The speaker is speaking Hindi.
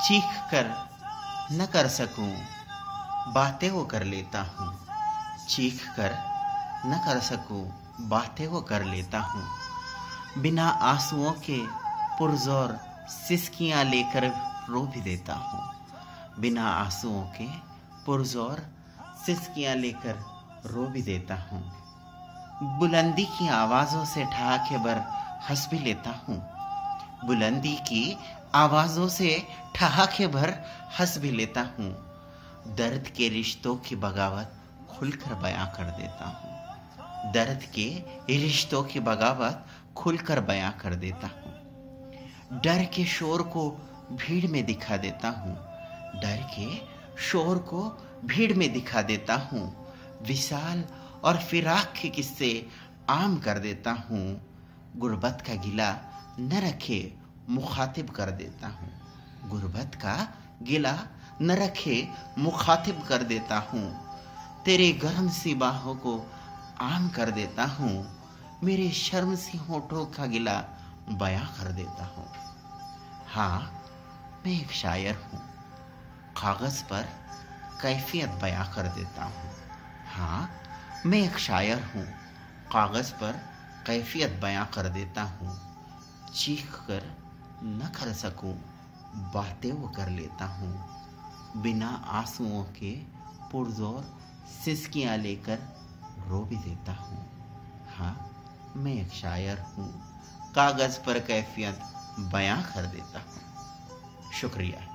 चीख कर न कर सकूं, बातें वो कर लेता हूँ। चीख कर न कर सकूं, बातें वो कर लेता हूँ। बिना आंसुओं के पुरजोर सिसकियाँ लेकर रो भी देता हूँ। बिना आंसुओं के पुरजोर सिसकियाँ लेकर रो भी देता हूँ। बुलंदी की आवाज़ों से ठहाके भर हंस भी लेता हूँ। बुलंदी की आवाज़ों से ठहाके भर हंस भी लेता हूँ। दर्द के रिश्तों की बगावत खुलकर बयां कर देता हूँ। दर्द के रिश्तों की बगावत खुलकर बयां कर देता हूँ। डर के शोर को भीड़ में दिखा देता हूँ। डर के शोर को भीड़ में दिखा देता हूँ। विशाल और फिराक के किस्से आम कर देता हूँ। गुर्बत का गिला न रखे मुखातिब कर देता हूँ। गुर्बत का गिला न रखे मुखातिब कर देता हूँ। तेरे गर्म सी बाहों को आम कर देता हूँ। मेरे शर्म सी होठों का गिला बयां कर देता हूँ। हाँ, मैं एक शायर हूँ, कागज पर कैफियत बयां कर देता हूँ। हाँ, मैं एक शायर हूँ, कागज पर कैफियत बयां कर देता हूँ। चीख कर न कर सकूं, बातें वो कर लेता हूँ। बिना आंसुओं के पुरजोर सिसकियाँ लेकर रो भी देता हूँ। हाँ, मैं एक शायर हूँ, कागज पर कैफियत बयां कर देता हूँ। शुक्रिया।